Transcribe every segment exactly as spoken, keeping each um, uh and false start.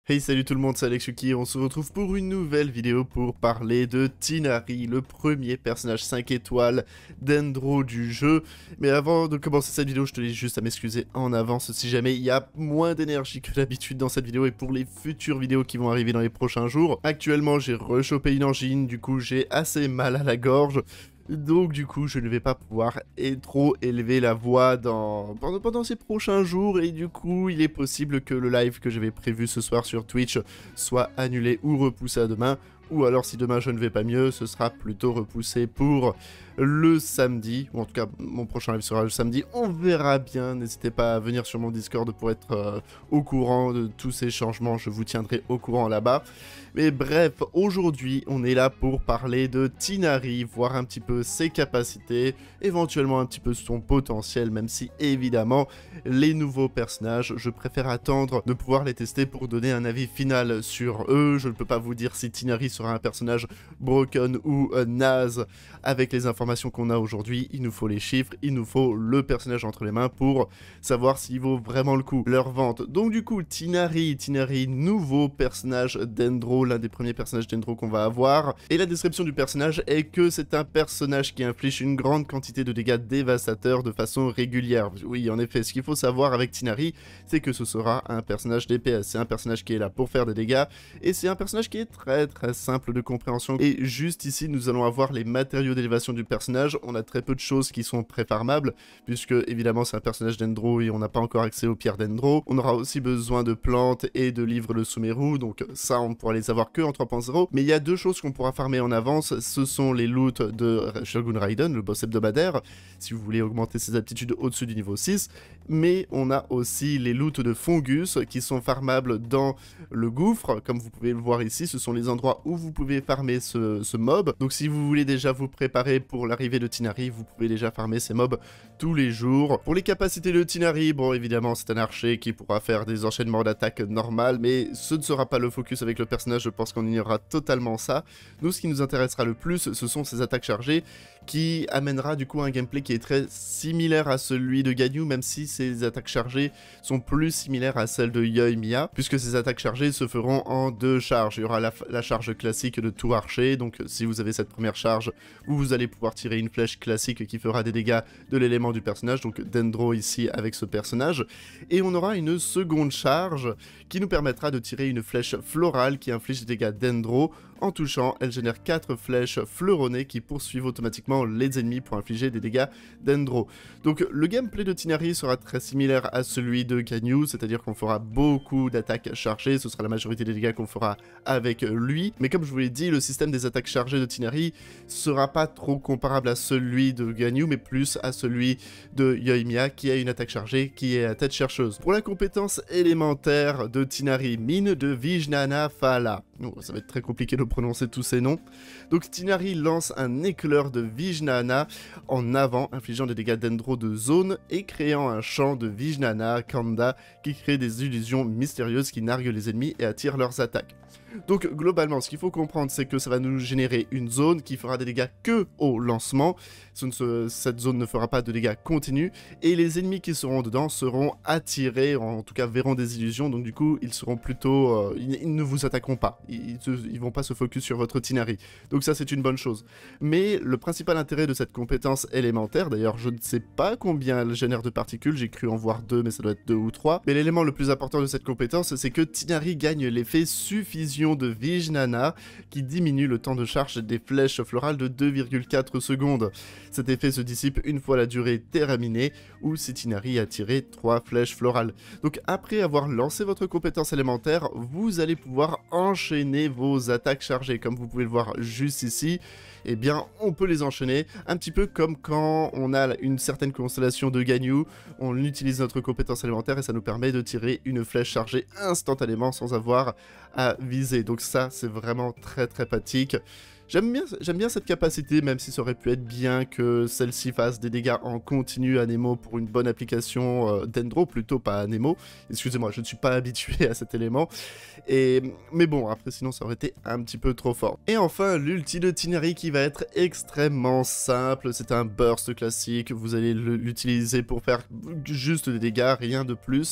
Hey, salut tout le monde, c'est Alexuki, on se retrouve pour une nouvelle vidéo pour parler de Tighnari, le premier personnage cinq étoiles d'Endro du jeu. Mais avant de commencer cette vidéo, je tenais juste à m'excuser en avance si jamais il y a moins d'énergie que d'habitude dans cette vidéo et pour les futures vidéos qui vont arriver dans les prochains jours. Actuellement, j'ai rechopé une angine, du coup j'ai assez mal à la gorge. Donc du coup je ne vais pas pouvoir trop élever la voix dans... pendant, pendant ces prochains jours et du coup il est possible que le live que j'avais prévu ce soir sur Twitch soit annulé ou repoussé à demain. Ou alors si demain je ne vais pas mieux, ce sera plutôt repoussé pour le samedi. Ou en tout cas, mon prochain live sera le samedi. On verra bien. N'hésitez pas à venir sur mon Discord pour être euh, au courant de tous ces changements. Je vous tiendrai au courant là-bas. Mais bref, aujourd'hui, on est là pour parler de Tighnari, voir un petit peu ses capacités, éventuellement un petit peu son potentiel, même si évidemment, les nouveaux personnages, je préfère attendre de pouvoir les tester pour donner un avis final sur eux. Je ne peux pas vous dire si Tighnari sera un personnage broken ou euh, naze avec les informations qu'on a aujourd'hui. Il nous faut les chiffres, il nous faut le personnage entre les mains pour savoir s'il vaut vraiment le coup leur vente. Donc du coup, Tighnari, Tighnari, nouveau personnage d'Endro, l'un des premiers personnages d'Endro qu'on va avoir. Et la description du personnage est que c'est un personnage qui inflige une grande quantité de dégâts dévastateurs de façon régulière. Oui, en effet, ce qu'il faut savoir avec Tighnari, c'est que ce sera un personnage D P S. C'est un personnage qui est là pour faire des dégâts et c'est un personnage qui est très très simple de compréhension. Et juste ici, nous allons avoir les matériaux d'élévation du personnage. On a très peu de choses qui sont préfarmables, puisque évidemment c'est un personnage d'Endro et on n'a pas encore accès aux pierres d'Endro. On aura aussi besoin de plantes et de livres de Sumeru, donc ça on pourra les avoir que en trois point zéro. Mais il y a deux choses qu'on pourra farmer en avance, ce sont les loots de Shogun Raiden, le boss hebdomadaire, si vous voulez augmenter ses aptitudes au-dessus du niveau six. Mais on a aussi les loots de Fungus qui sont farmables dans le gouffre, comme vous pouvez le voir ici, ce sont les endroits où vous pouvez farmer ce, ce mob. Donc si vous voulez déjà vous préparer pour l'arrivée de Tighnari, vous pouvez déjà farmer ces mobs tous les jours. Pour les capacités de Tighnari, bon évidemment c'est un archer qui pourra faire des enchaînements d'attaques normales, mais ce ne sera pas le focus avec le personnage, je pense qu'on ignorera totalement ça. Nous, ce qui nous intéressera le plus, ce sont ces attaques chargées, qui amènera du coup un gameplay qui est très similaire à celui de Ganyu, même si ces attaques chargées sont plus similaires à celles de Yoimiya, puisque ces attaques chargées se feront en deux charges. Il y aura la, la charge classique de tout archer, donc si vous avez cette première charge, où vous allez pouvoir tirer une flèche classique qui fera des dégâts de l'élément du personnage, donc d'Endro ici avec ce personnage, et on aura une seconde charge qui nous permettra de tirer une flèche florale qui inflige des dégâts d'Endro. En touchant, elle génère quatre flèches fleuronnées qui poursuivent automatiquement les ennemis pour infliger des dégâts d'Endro. Donc le gameplay de Tighnari sera très similaire à celui de Ganyu, c'est-à-dire qu'on fera beaucoup d'attaques chargées, ce sera la majorité des dégâts qu'on fera avec lui. Mais comme je vous l'ai dit, le système des attaques chargées de Tighnari sera pas trop comparable à celui de Ganyu, mais plus à celui de Yoimiya qui a une attaque chargée qui est à tête chercheuse. Pour la compétence élémentaire de Tighnari, mine de Vijnana Phala. Oh, ça va être très compliqué de prononcer tous ces noms. Donc Tighnari lance un éclair de Vijnana en avant, infligeant des dégâts d'Endro de zone et créant un champ de Vijnana Kanda qui crée des illusions mystérieuses qui narguent les ennemis et attirent leurs attaques. Donc globalement, ce qu'il faut comprendre, c'est que ça va nous générer une zone qui fera des dégâts que au lancement. Ce ne se, cette zone ne fera pas de dégâts continus, et les ennemis qui seront dedans seront attirés, en tout cas verront des illusions, donc du coup, ils seront plutôt... Euh, ils, ils ne vous attaqueront pas, ils ne vont pas se focus sur votre Tighnari. Donc ça, c'est une bonne chose. Mais le principal intérêt de cette compétence élémentaire, d'ailleurs, je ne sais pas combien elle génère de particules, j'ai cru en voir deux, mais ça doit être deux ou trois, mais l'élément le plus important de cette compétence, c'est que Tighnari gagne l'effet suffusion de Vijnana qui diminue le temps de charge des flèches florales de deux virgule quatre secondes. Cet effet se dissipe une fois la durée terminée ou si Tighnari a tiré trois flèches florales. Donc après avoir lancé votre compétence élémentaire, vous allez pouvoir enchaîner vos attaques chargées. Comme vous pouvez le voir juste ici, eh bien on peut les enchaîner un petit peu comme quand on a une certaine constellation de Ganyu, on utilise notre compétence élémentaire et ça nous permet de tirer une flèche chargée instantanément sans avoir à viser. Donc ça, c'est vraiment très très pratique. J'aime bien, j'aime bien cette capacité, même si ça aurait pu être bien que celle-ci fasse des dégâts en continu à Nemo pour une bonne application euh, d'Endro, plutôt pas à Nemo. Excusez-moi, je ne suis pas habitué à cet élément. Et, mais bon, après sinon ça aurait été un petit peu trop fort. Et enfin, l'ulti de Tighnari qui va être extrêmement simple. C'est un burst classique, vous allez l'utiliser pour faire juste des dégâts, rien de plus.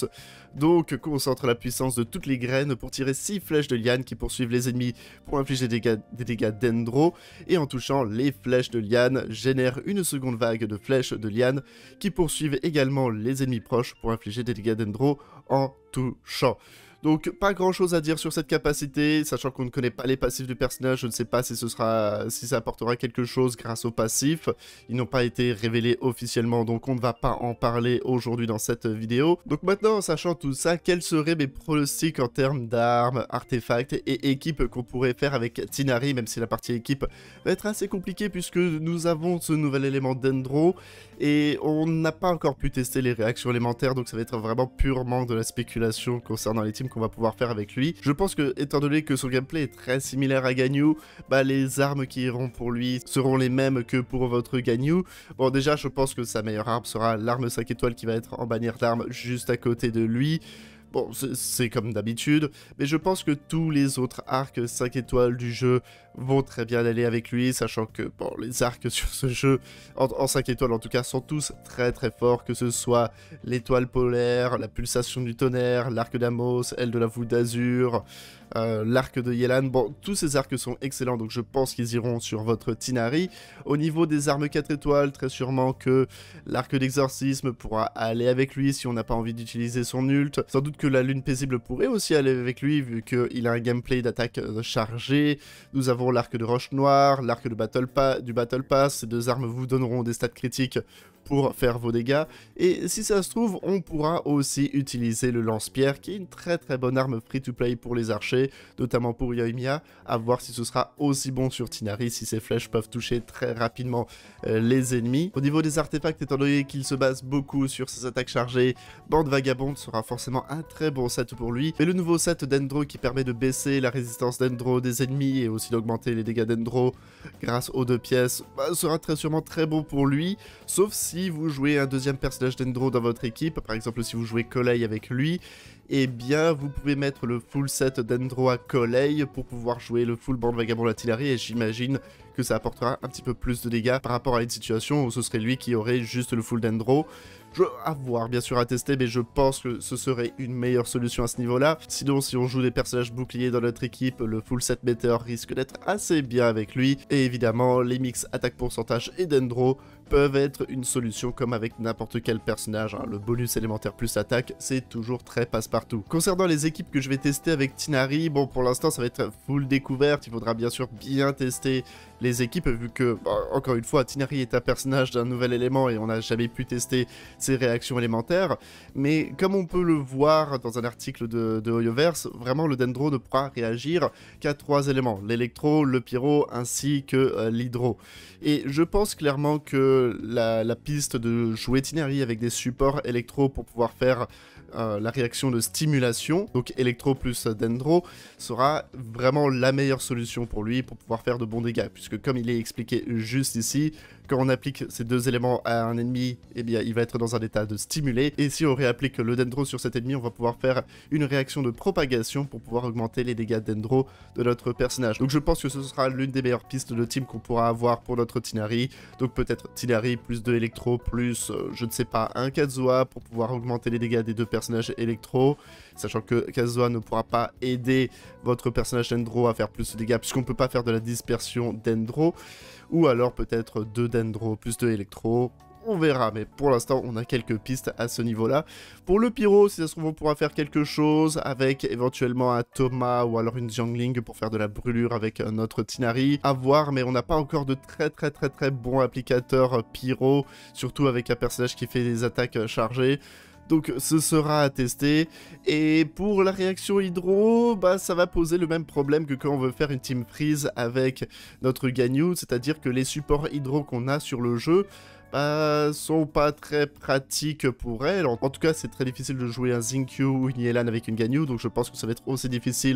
Donc concentre la puissance de toutes les graines pour tirer six flèches de liane qui poursuivent les ennemis pour infliger des dégâts, des dégâts dendro, et en touchant les flèches de liane, génère une seconde vague de flèches de liane qui poursuivent également les ennemis proches pour infliger des dégâts dendro en touchant. Donc pas grand chose à dire sur cette capacité, sachant qu'on ne connaît pas les passifs du personnage, je ne sais pas si ce sera, si ça apportera quelque chose grâce aux passifs. Ils n'ont pas été révélés officiellement, donc on ne va pas en parler aujourd'hui dans cette vidéo. Donc maintenant, sachant tout ça, quels seraient mes pronostics en termes d'armes, artefacts et équipes qu'on pourrait faire avec Tighnari, même si la partie équipe va être assez compliquée puisque nous avons ce nouvel élément Dendro et on n'a pas encore pu tester les réactions élémentaires, donc ça va être vraiment purement de la spéculation concernant les teams qu'on va pouvoir faire avec lui. Je pense que, étant donné que son gameplay est très similaire à Ganyu, bah les armes qui iront pour lui seront les mêmes que pour votre Ganyu. Bon, déjà, je pense que sa meilleure arme sera l'arme cinq étoiles qui va être en bannière d'armes juste à côté de lui. Bon, c'est comme d'habitude, mais je pense que tous les autres arcs cinq étoiles du jeu vont très bien aller avec lui, sachant que bon, les arcs sur ce jeu, en, en cinq étoiles en tout cas, sont tous très très forts, que ce soit l'étoile polaire, la pulsation du tonnerre, l'arc d'Amos, aile de la voûte d'azur, euh, l'arc de Yelan. Bon, tous ces arcs sont excellents, donc je pense qu'ils iront sur votre Tighnari. Au niveau des armes quatre étoiles, très sûrement que l'arc d'exorcisme pourra aller avec lui si on n'a pas envie d'utiliser son ult. Sans doute que la lune paisible pourrait aussi aller avec lui, vu qu'il a un gameplay d'attaque chargé. Nous avons l'arc de roche noire, l'arc de battle pa du battle pass. Ces deux armes vous donneront des stats critiques pour faire vos dégâts, et si ça se trouve, on pourra aussi utiliser le lance-pierre, qui est une très très bonne arme free-to-play pour les archers, notamment pour Yoimiya, à voir si ce sera aussi bon sur Tighnari, si ses flèches peuvent toucher très rapidement euh, les ennemis. Au niveau des artefacts, étant donné qu'il se base beaucoup sur ses attaques chargées, Bande Vagabonde sera forcément un très bon set pour lui, mais le nouveau set Dendro qui permet de baisser la résistance Dendro des ennemis, et aussi d'augmenter les dégâts Dendro grâce aux deux pièces, bah, sera très sûrement très bon pour lui, sauf si Si vous jouez un deuxième personnage Dendro dans votre équipe, par exemple si vous jouez Collei avec lui, eh bien vous pouvez mettre le full set Dendro à Collei pour pouvoir jouer le full Bande Vagabonde à Tighnari, et j'imagine que ça apportera un petit peu plus de dégâts par rapport à une situation où ce serait lui qui aurait juste le full Dendro. Je, à voir, bien sûr, à tester, mais je pense que ce serait une meilleure solution à ce niveau-là. Sinon, si on joue des personnages boucliers dans notre équipe, le full set Météore risque d'être assez bien avec lui. Et évidemment, les mix attaque pourcentage et Dendro peuvent être une solution comme avec n'importe quel personnage, hein. Le bonus élémentaire plus attaque, c'est toujours très passe-partout. Concernant les équipes que je vais tester avec Tighnari, bon, pour l'instant, ça va être full découverte. Il faudra bien sûr bien tester les équipes, vu que, bah, encore une fois, Tighnari est un personnage d'un nouvel élément et on n'a jamais pu tester ses réactions élémentaires. Mais comme on peut le voir dans un article de, de Hoyoverse, vraiment le Dendro ne pourra réagir qu'à trois éléments, l'électro, le pyro ainsi que euh, l'hydro. Et je pense clairement que la, la piste de jouer Tighnari avec des supports électro pour pouvoir faire euh, la réaction de stimulation, donc électro plus Dendro, sera vraiment la meilleure solution pour lui pour pouvoir faire de bons dégâts, puisque comme il est expliqué juste ici, quand on applique ces deux éléments à un ennemi, eh bien il va être dans un état de stimulé, et si on réapplique le Dendro sur cet ennemi, on va pouvoir faire une réaction de propagation pour pouvoir augmenter les dégâts Dendro de notre personnage. Donc je pense que ce sera l'une des meilleures pistes de team qu'on pourra avoir pour notre Tighnari, donc peut-être Tighnari plus deux électro plus, euh, je ne sais pas, un Kazuha pour pouvoir augmenter les dégâts des deux personnages électro, sachant que Kazuha ne pourra pas aider votre personnage Dendro à faire plus de dégâts, puisqu'on ne peut pas faire de la dispersion Dendro, ou alors peut-être deux Dendro plus deux électro. On verra, mais pour l'instant, on a quelques pistes à ce niveau-là. Pour le pyro, si ça se trouve, on pourra faire quelque chose avec éventuellement un Thomas ou alors une Xiangling pour faire de la brûlure avec notre Tighnari. À voir, mais on n'a pas encore de très très très très bons applicateurs pyro, surtout avec un personnage qui fait des attaques chargées. Donc ce sera à tester, et pour la réaction hydro, bah ça va poser le même problème que quand on veut faire une team freeze avec notre Ganyu, c'est-à-dire que les supports hydro qu'on a sur le jeu, bah, sont pas très pratiques pour elle. En, en tout cas, c'est très difficile de jouer un Xingqiu ou une Yelan avec une Ganyu, donc je pense que ça va être aussi difficile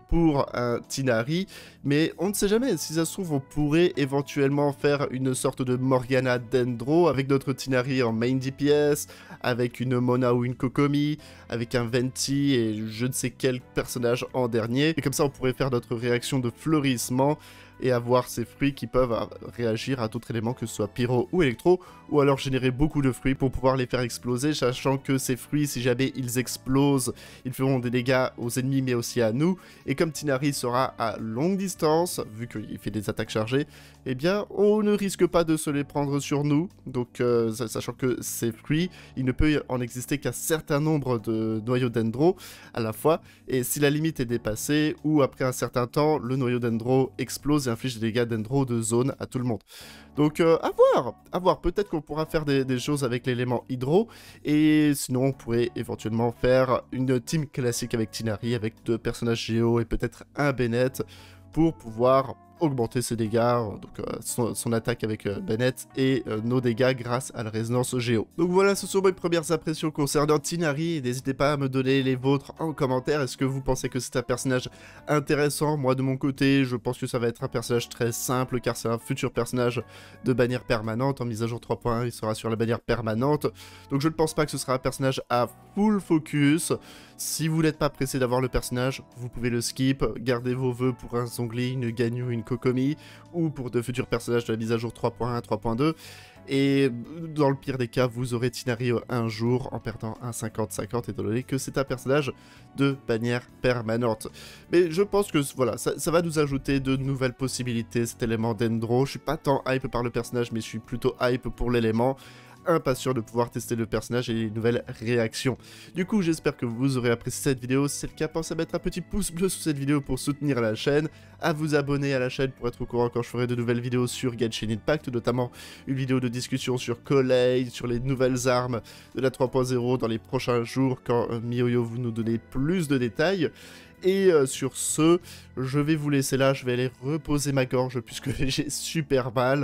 pour un Tighnari, mais on ne sait jamais, si ça se trouve on pourrait éventuellement faire une sorte de Morgana Dendro avec notre Tighnari en main D P S, avec une Mona ou une Kokomi, avec un Venti et je ne sais quel personnage en dernier, et comme ça on pourrait faire notre réaction de fleurissement et avoir ces fruits qui peuvent réagir à d'autres éléments que ce soit pyro ou électro, ou alors générer beaucoup de fruits pour pouvoir les faire exploser, sachant que ces fruits, si jamais ils explosent, ils feront des dégâts aux ennemis mais aussi à nous, et comme Tighnari sera à longue distance, vu qu'il fait des attaques chargées, eh bien on ne risque pas de se les prendre sur nous, donc euh, sachant que ces fruits, il ne peut en exister qu'un certain nombre de noyaux dendro à la fois, et si la limite est dépassée, ou après un certain temps, le noyau dendro explose et inflige des dégâts dendro de zone à tout le monde. Donc euh, à voir, à voir, peut-être qu'on pourra faire des, des choses avec l'élément hydro, et sinon on pourrait éventuellement faire une team classique avec Tighnari, avec deux personnages géo et peut-être un Bennett, pour pouvoir augmenter ses dégâts, donc euh, son, son attaque avec euh, Bennett et euh, nos dégâts grâce à la résonance géo. Donc voilà, ce sont mes premières impressions concernant Tighnari, n'hésitez pas à me donner les vôtres en commentaire. Est-ce que vous pensez que c'est un personnage intéressant? Moi de mon côté, je pense que ça va être un personnage très simple, car c'est un futur personnage de bannière permanente. En mise à jour trois point un, il sera sur la bannière permanente, donc je ne pense pas que ce sera un personnage à full focus. Si vous n'êtes pas pressé d'avoir le personnage, vous pouvez le skip, gardez vos vœux pour un Zhongli, une Ganyu, une Kokomi, ou pour de futurs personnages de la mise à jour trois point un, trois point deux, et dans le pire des cas, vous aurez Tighnari un jour en perdant un cinquante cinquante, étant donné que c'est un personnage de bannière permanente. Mais je pense que voilà, ça, ça va nous ajouter de nouvelles possibilités, cet élément Dendro. Je suis pas tant hype par le personnage, mais je suis plutôt hype pour l'élément. Impatient de pouvoir tester le personnage et les nouvelles réactions. Du coup, j'espère que vous aurez apprécié cette vidéo. Si c'est le cas, pensez à mettre un petit pouce bleu sous cette vidéo pour soutenir la chaîne, à vous abonner à la chaîne pour être au courant quand je ferai de nouvelles vidéos sur Genshin Impact, notamment une vidéo de discussion sur Collei, sur les nouvelles armes de la trois point zéro dans les prochains jours, quand euh, MiYoYo vous nous donnez plus de détails. Et euh, sur ce, je vais vous laisser là, je vais aller reposer ma gorge puisque j'ai super mal.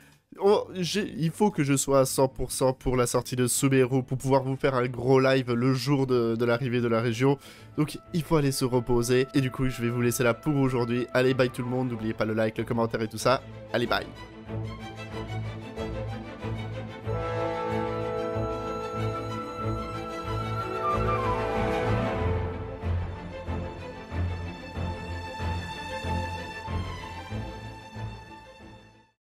Oh, il faut que je sois à cent pour cent pour la sortie de Sumeru pour pouvoir vous faire un gros live le jour de, de l'arrivée de la région. Donc il faut aller se reposer. Et du coup je vais vous laisser là pour aujourd'hui. Allez, bye tout le monde, n'oubliez pas le like, le commentaire et tout ça. Allez, bye.